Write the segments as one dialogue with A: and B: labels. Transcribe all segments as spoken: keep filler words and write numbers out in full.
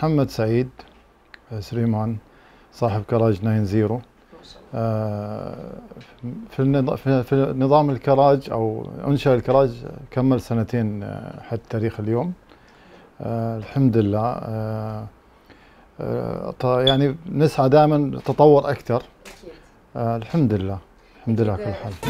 A: محمد سعيد سليمان، صاحب كراج ناين زيرو. في في نظام الكراج او انشا الكراج كمل سنتين حتى تاريخ اليوم. الحمد لله. يعني نسعى دائما تطور اكثر. الحمد لله الحمد لله كل حال.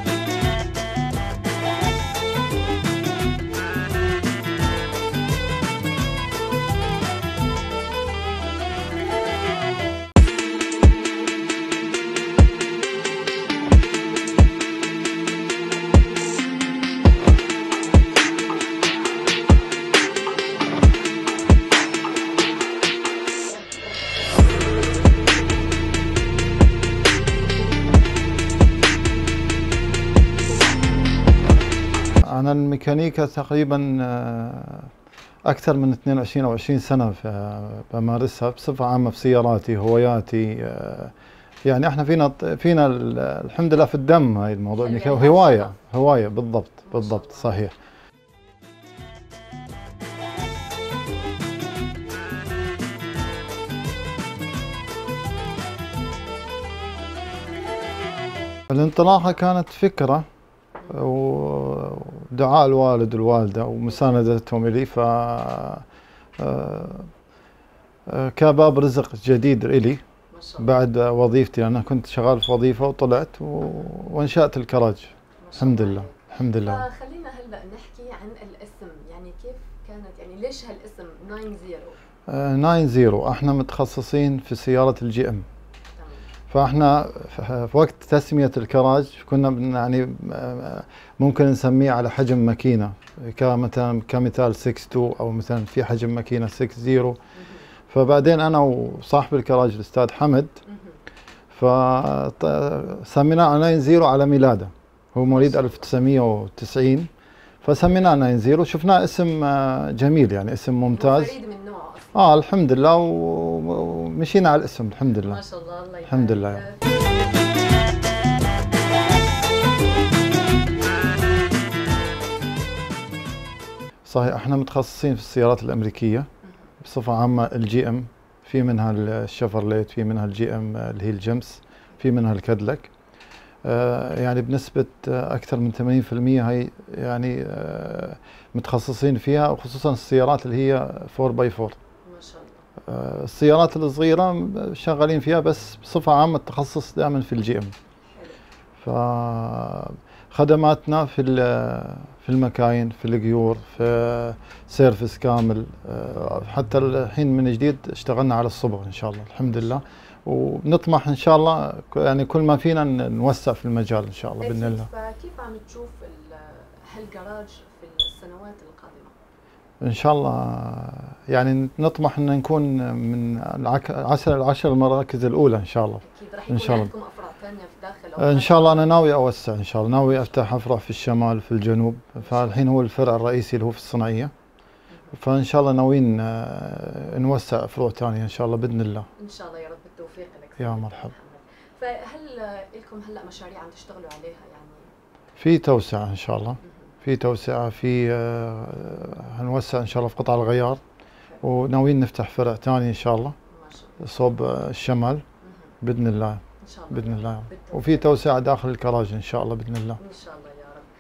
A: أنا الميكانيكا تقريبا أكثر من اثنين وعشرين أو عشرين سنة بمارسها بصفة عامة في سياراتي هواياتي. يعني احنا فينا فينا الحمد لله في الدم هاي الموضوع، هواية هواية بالضبط بالضبط صحيح. الانطلاقة كانت فكرة ودعاء الوالد والوالدة ومساندتهم لي، ف كباب رزق جديد إلي بعد وظيفتي. أنا كنت شغال في وظيفة وطلعت وانشأت الكراج الحمد لله الحمد لله.
B: خلينا هلا نحكي عن الاسم، يعني كيف كانت، يعني ليش هالاسم ناين زيرو؟
A: ناين زيرو احنا متخصصين في سيارة الجي ام، فاحنا في وقت تسمية الكراج كنا يعني ممكن نسميه على حجم ماكينة، كمثلا كمثال ستة اثنين او مثلا في حجم ماكينة ستة صفر. فبعدين انا وصاحب الكراج الاستاذ حمد فسميناه ناين زيرو على ميلاده، هو مواليد ألف وتسعمئة وتسعين، فسميناه ناين زيرو. شفناه اسم جميل يعني اسم ممتاز
B: فريد من نوعه اصلا.
A: اه الحمد لله، ومشينا على الاسم الحمد لله
B: ما شاء الله. الله يبارك.
A: الحمد لله. صحيح احنا متخصصين في السيارات الامريكيه بصفه عامه، الجي ام، في منها الشيفرليت، في منها الجي ام اللي هي الجيمس، في منها الكادلك. آه يعني بنسبه اكثر من ثمانين بالمئة هي يعني آه متخصصين فيها، وخصوصا السيارات اللي هي فور باي فور.
B: ما شاء الله.
A: آه السيارات الصغيره شغالين فيها، بس بصفه عامه التخصص دائما في الجي ام. فخدماتنا في في المكاين، في القيور، في سيرفس كامل. حتى الحين من جديد اشتغلنا على الصبغ ان شاء الله الحمد لله، ونطمح ان شاء الله يعني كل ما فينا نوسع في المجال ان شاء الله باذن الله.
B: فكيف عم تشوف هالجراج في السنوات القادمه؟
A: ان شاء الله يعني نطمح ان نكون من العشر العشر المراكز الاولى ان شاء الله.
B: اكيد رح يكون عندكم افرع ثانيه في داخل
A: أو ان شاء الله. انا ناوي اوسع ان شاء الله، ناوي افتح افرع في الشمال في الجنوب. فالحين هو الفرع الرئيسي اللي هو في الصناعيه، فان شاء الله ناويين نوسع فروع ثانيه ان شاء الله باذن الله.
B: ان شاء الله يا رب بالتوفيق لك.
A: يا مرحبا.
B: فهل لكم هلا مشاريع عم تشتغلوا عليها يعني؟
A: في توسعه ان شاء الله، في توسعه، في هنوسع ان شاء الله في قطع الغيار، وناويين نفتح فرع ثاني ان شاء الله صوب الشمال باذن الله.
B: ان شاء الله
A: باذن الله. وفي توسعه داخل الكراج ان شاء الله باذن الله.
B: ان شاء الله يا رب.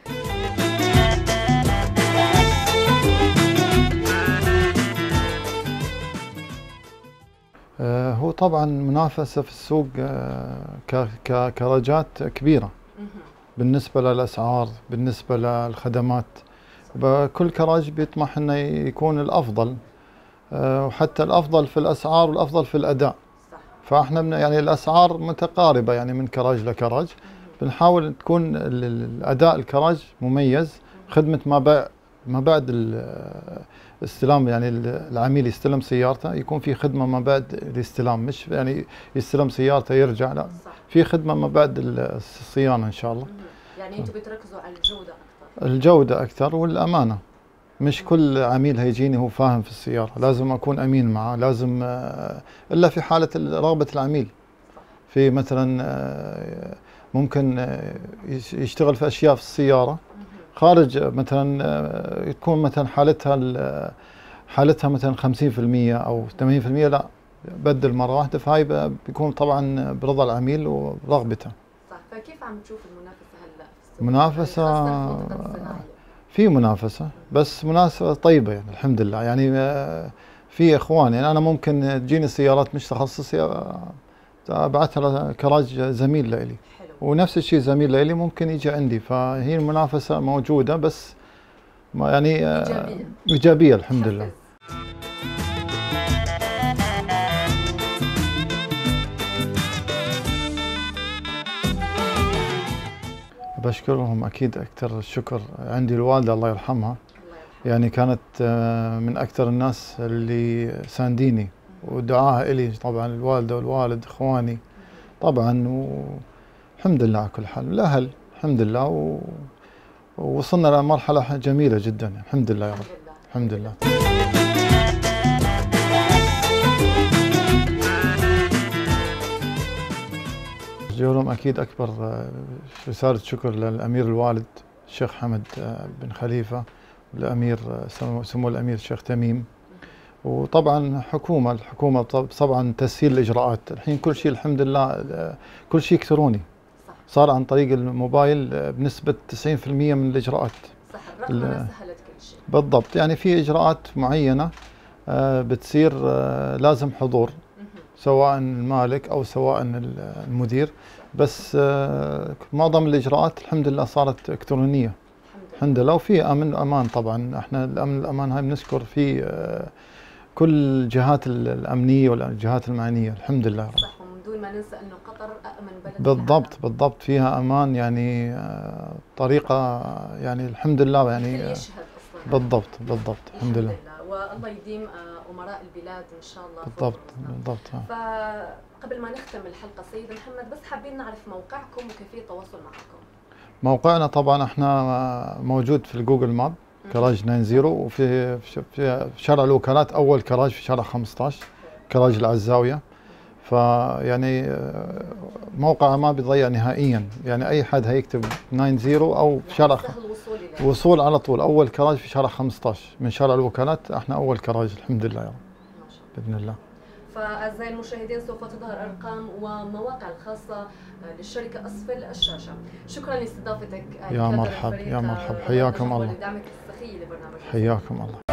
A: آه هو طبعا منافسه في السوق آه ككراجات كبيره بالنسبه للاسعار، بالنسبه للخدمات. كل كراج بيطمح انه يكون الافضل، آه وحتى الافضل في الاسعار والافضل في الاداء. فاحنا يعني الاسعار متقاربه يعني من كراج لكراج، بنحاول تكون الاداء الكراج مميز، خدمه ما بعد ما بعد الاستلام، يعني العميل يستلم سيارته يكون في خدمه ما بعد الاستلام، مش يعني يستلم سيارته يرجع، لا في خدمه ما بعد الصيانه ان شاء الله.
B: يعني انتم بتركزوا على الجوده اكثر؟
A: الجوده اكثر والامانه. مش كل عميل هيجيني هو فاهم في السيارة، لازم أكون أمين معه، لازم إلا في حالة رغبة العميل. في مثلا ممكن يشتغل في أشياء في السيارة خارج، مثلا تكون مثلا حالتها حالتها مثلا خمسين بالمئة او ثمانين بالمئة لا بدل مره واحده، فهاي بيكون طبعا برضا العميل ورغبته.
B: صح. فكيف عم تشوف المنافسه هلا في السوق؟
A: منافسه
B: يعني خاصة في المنطقة الصناعية.
A: في منافسه بس منافسه طيبه يعني الحمد لله. يعني في اخوان، يعني انا ممكن تجيني سيارات مش تخصصي ابعثها كراج زميل لي، ونفس الشيء زميل لي ممكن يجي عندي، فهي المنافسه موجوده بس يعني ايجابيه, إيجابية الحمد حفز. لله. بشكرهم اكيد اكثر الشكر. عندي الوالده الله يرحمها، يعني كانت من اكثر الناس اللي سانديني ودعاها الي طبعا، الوالده والوالد اخواني طبعا، والحمد لله على كل حال. الاهل الحمد لله، و... ووصلنا لمرحله جميله جدا الحمد لله يا رب. الحمد لله. جولهم اكيد اكبر رساله شكر للامير الوالد الشيخ حمد بن خليفه، والامير سمو الامير الشيخ تميم، وطبعا حكومه الحكومه طبعا تسهيل الاجراءات. الحين كل شيء الحمد لله كل شيء الكتروني صار عن طريق الموبايل بنسبه تسعين بالمئة من الاجراءات.
B: صح. الرقمنه سهلت كل شيء.
A: بالضبط. يعني في اجراءات معينه بتصير لازم حضور، سواء المالك او سواء المدير، بس معظم الاجراءات الحمد لله صارت الكترونيه الحمد لله. وفي امن امان طبعا. احنا الامن الامان هاي بنذكر في كل الجهات الامنيه والجهات المعنيه الحمد لله.
B: صح. ومن دون ما ننسى انه قطر امن بلد.
A: بالضبط بالضبط. فيها امان يعني طريقه يعني الحمد لله يعني
B: يشهد اصلا.
A: بالضبط بالضبط الحمد لله.
B: والله يديم امراء البلاد ان شاء الله.
A: بالضبط بالضبط.
B: فقبل ما نختم الحلقه سيد محمد، بس حابين نعرف موقعكم وكيفيه التواصل معكم.
A: موقعنا طبعا احنا موجود في الجوجل ماب كراج تسعين، وفي في شارع الوكالات اول كراج في شارع خمسة عشر كراج العزاويه. فيعني موقع ما بيضيع نهائيا، يعني اي حد هيكتب تسعين او في شارع وصول على طول. اول كراج في شارع خمسة عشر من شارع الوكالات، احنا اول كراج الحمد لله يا رب باذن الله.
B: فأعزائي المشاهدين سوف تظهر أرقام ومواقع الخاصة للشركة أسفل الشاشة. شكرا لاستضافتك
A: يا مرحب يا مرحب. حياكم الله.
B: ولدعمك السخي لبرنامج.
A: حياكم الله.